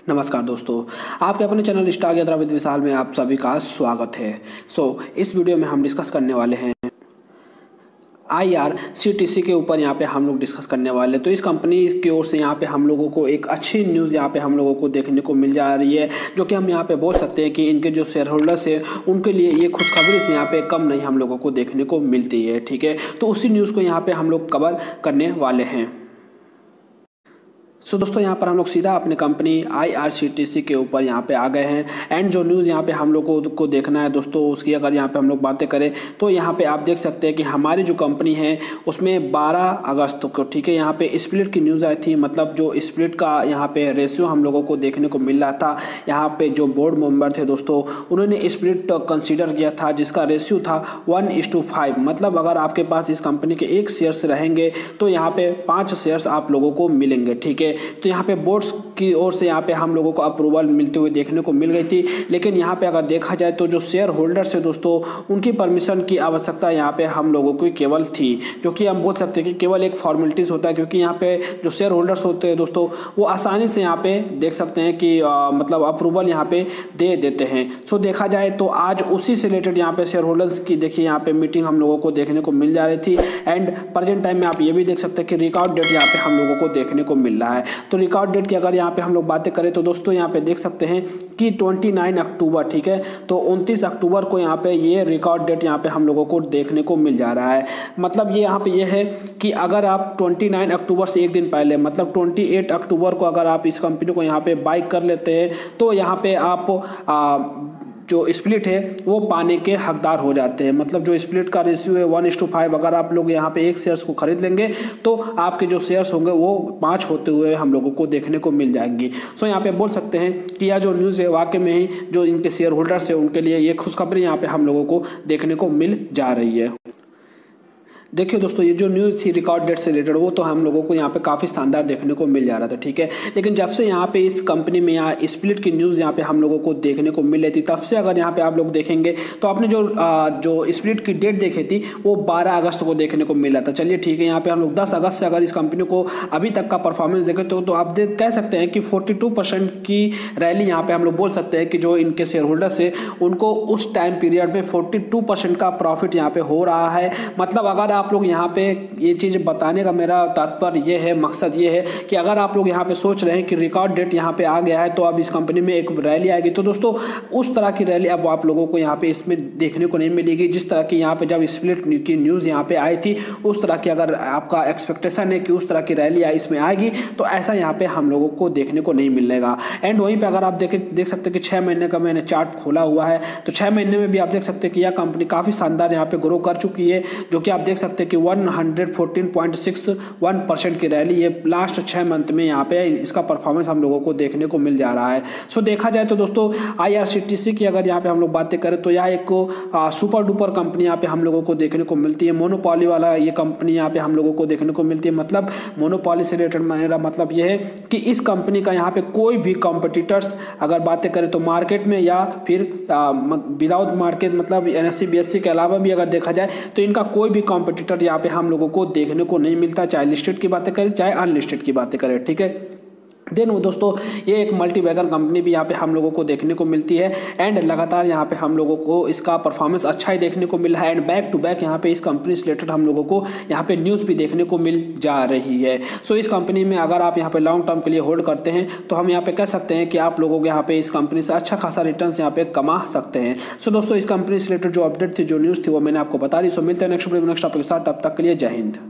नमस्कार दोस्तों, आपके अपने चैनल स्टार यात्रा विद विशाल में आप सभी का स्वागत है। इस वीडियो में हम डिस्कस करने वाले हैं IRCTC के ऊपर। यहाँ पे हम लोग डिस्कस करने वाले हैं। तो इस कंपनी की ओर से यहाँ पे हम लोगों को एक अच्छी न्यूज़ यहाँ पे हम लोगों को देखने को मिल जा रही है, जो कि हम यहाँ पे बोल सकते हैं कि इनके जो शेयर होल्डर्स है उनके लिए ये खुशखबरी से यहाँ पे कम नहीं हम लोगों को देखने को मिलती है। ठीक है, तो उसी न्यूज़ को यहाँ पे हम लोग कवर करने वाले हैं। दोस्तों यहाँ पर हम लोग सीधा अपने कंपनी IRCTC के ऊपर यहाँ पे आ गए हैं। एंड जो न्यूज़ यहाँ पे हम लोग को देखना है दोस्तों, उसकी अगर यहाँ पे हम लोग बातें करें तो यहाँ पे आप देख सकते हैं कि हमारी जो कंपनी है उसमें 12 अगस्त को, ठीक है, यहाँ पे स्प्लिट की न्यूज़ आई थी। मतलब जो स्प्लिट का यहाँ पे रेशियो हम लोगों को देखने को मिल रहा था। यहाँ पे जो बोर्ड मेंबर थे दोस्तों, उन्होंने स्प्लिट कंसिडर किया था जिसका रेशियो था 1:5। मतलब अगर आपके पास इस कंपनी के 1 शेयर्स रहेंगे तो यहाँ पे 5 शेयर्स आप लोगों को मिलेंगे। ठीक है, तो यहाँ पे बोर्ड्स की ओर से यहाँ पे हम लोगों को अप्रूवल मिलते हुए देखने को मिल गई थी। लेकिन यहाँ पे अगर देखा जाए तो जो शेयर होल्डर्स है दोस्तों, उनकी परमिशन की आवश्यकता यहाँ पे हम लोगों को केवल थी, जो कि हम बोल सकते हैं कि केवल एक फॉर्मेलिटीज़ होता है। क्योंकि यहाँ पे जो शेयर होल्डर्स होते हैं दोस्तों, वो आसानी से यहाँ पे देख सकते हैं कि मतलब अप्रूवल यहाँ पे दे देते हैं। देखा जाए तो आज उसी से रिलेटेड यहाँ पे शेयर होल्डर्स की देखिए यहाँ पे मीटिंग हम लोगों को देखने को मिल जा रही थी। एंड प्रेजेंट टाइम में आप ये भी देख सकते हैं कि रिकॉर्ड डेट यहाँ पे हम लोगों को देखने को मिल रहा है। तो रिकॉर्ड डेट की अगर यहाँ पे हम लोग बातें करें तो दोस्तों यहाँ पे देख सकते हैं कि 29 अक्टूबर, ठीक है, तो 29 अक्टूबर को यहाँ पे ये रिकॉर्ड डेट यहाँ पे हम लोगों को देखने को मिल जा रहा है। मतलब ये यहाँ पे ये है कि अगर आप 29 अक्टूबर से एक दिन पहले मतलब 28 अक्टूबर को अगर आप इस कंपनी को यहाँ पे बाई कर लेते हैं तो यहाँ पे आप जो स्प्लिट है वो पाने के हकदार हो जाते हैं। मतलब जो स्प्लिट का रेशियो है 1:5, अगर आप लोग यहाँ पे 1 शेयर्स को खरीद लेंगे तो आपके जो शेयर्स होंगे वो 5 होते हुए हम लोगों को देखने को मिल जाएंगी। यहाँ पे बोल सकते हैं कि यह जो न्यूज़ है वाकई में ही जो इनके शेयर होल्डर्स है उनके लिए ये खुशखबरी यहाँ पे हम लोगों को देखने को मिल जा रही है। देखिए दोस्तों, ये जो न्यूज़ थी रिकॉर्ड डेट से रिलेटेड वो तो हम लोगों को यहाँ पे काफ़ी शानदार देखने को मिल जा रहा था। ठीक है, लेकिन जब से यहाँ पे इस कंपनी में यहाँ स्प्लिट की न्यूज़ यहाँ पे हम लोगों को देखने को मिल रही थी, तब से अगर यहाँ पे आप लोग देखेंगे तो आपने जो स्प्लिट की डेट देखी थी वो 12 अगस्त को देखने को मिला था। चलिए ठीक है, यहाँ पे हम लोग 10 अगस्त से अगर इस कंपनी को अभी तक का परफॉर्मेंस देखें तो आप कह सकते हैं कि 42% की रैली यहाँ पे हम लोग बोल सकते हैं कि जो इनके शेयर होल्डर्स है उनको उस टाइम पीरियड में 42% का प्रॉफिट यहाँ पे हो रहा है। मतलब अगर आप लोग यहाँ पे ये चीज़ बताने का मेरा तात्पर्य ये है, मकसद ये है कि अगर आप लोग यहाँ पे सोच रहे हैं कि रिकॉर्ड डेट यहाँ पे आ गया है तो अब इस कंपनी में एक रैली आएगी, तो दोस्तों उस तरह की रैली अब आप लोगों को यहाँ पे इसमें देखने को नहीं मिलेगी। जिस तरह की यहाँ पे जब स्प्लिट की न्यूज़ यहाँ पे आई थी उस तरह की अगर आपका एक्सपेक्टेशन है कि उस तरह की रैली इसमें आएगी तो ऐसा यहाँ पे हम लोगों को देखने को नहीं मिलेगा। एंड वहीं पर अगर आप देख सकते हैं कि 6 महीने का मैंने चार्ट खोला हुआ है, तो 6 महीने में भी आप देख सकते हैं कि यह कंपनी काफ़ी शानदार यहाँ पे ग्रो कर चुकी है, जो कि आप देख सकते हैं कि 114.61% की रैली ये लास्ट 6 मंथ में यहाँ पे इसका परफॉर्मेंस हम लोगों को देखने को मिल जा रहा है। देखा जाए तो दोस्तों IRCTC की अगर यहाँ पे हम लोग बातें करें तो यह एक सुपर डुपर कंपनी यहाँ पे हम लोगों को देखने को मिलती है। मोनोपॉली वाला ये कंपनी यहाँ पे हम लोगों को देखने को मिलती है। मतलब मोनोपॉली से रिलेटेड मेरा मतलब ये है कि इस कंपनी का यहाँ पे कोई भी कॉम्पिटिटर्स अगर बातें करें तो मार्केट में या फिर विदाउट मार्केट मतलब NSE BSE के अलावा भी अगर देखा जाए तो इनका कोई भी कॉम्पिटिटर यहाँ पे हम लोगों को देखने को नहीं मिलता, चाहे लिस्टेड की बातें करें चाहे अनलिस्टेड की बातें करें। ठीक है, देन वो दोस्तों ये एक मल्टी बैगर कंपनी भी यहाँ पे हम लोगों को देखने को मिलती है। एंड लगातार यहाँ पे हम लोगों को इसका परफॉर्मेंस अच्छा ही देखने को मिला है। एंड बैक टू बैक यहाँ पे इस कंपनी से रिलेटेड हम लोगों को यहाँ पे न्यूज़ भी देखने को मिल जा रही है। इस कंपनी में अगर आप यहाँ पे लॉन्ग टर्म के लिए होल्ड करते हैं तो हम यहाँ पे कह सकते हैं कि आप लोगों को यहाँ पे इस कंपनी से अच्छा खासा रिटर्न यहाँ पे कमा सकते हैं। दोस्तों इस कंपनी से रिलेटेड जो अपडेट थी, जो न्यूज़ थी वो मैंने आपको बता दी। मिलते हैं नेक्स्ट वीडियो में नेक्स्ट टॉपिक के साथ, तब तक के लिए जय हिंद।